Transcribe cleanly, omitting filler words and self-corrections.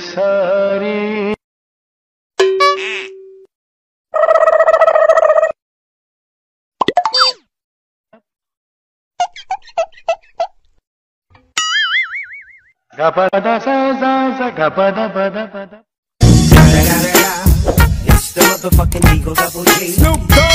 सारी gapada sa za za gapada pada pada. It's the motherfucking Eagle Double G. Snoop Dogg.